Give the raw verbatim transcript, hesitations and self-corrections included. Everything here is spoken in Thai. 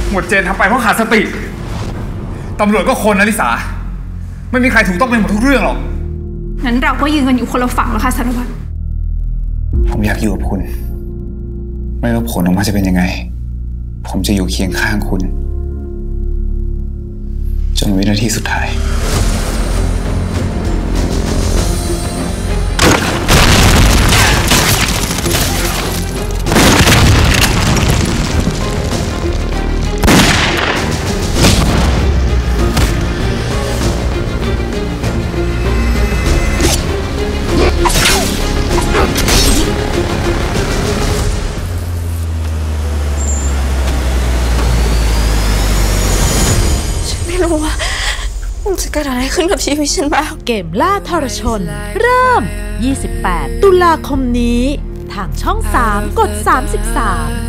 หมวดเจนทำไปเพราะขาดสติตำรวจก็คนนะลิสาไม่มีใครถูกต้องเป็นหมดทุกเรื่องหรอกงั้นเราก็ยืนกันอยู่คนละฝั่งแล้วค่ะสารวัตรผมอยากอยู่กับคุณไม่ว่าผลออกมาจะเป็นยังไงผมจะอยู่เคียงข้างคุณจนวินาทีสุดท้ายไม่รู้ว่ามันจะเกิดอะไรขึ้นกับชีวิตฉันบ้างเกมล่าทรชนเริ่มยี่สิบแปดตุลาคมนี้ทางช่องสามกดสามสิบสาม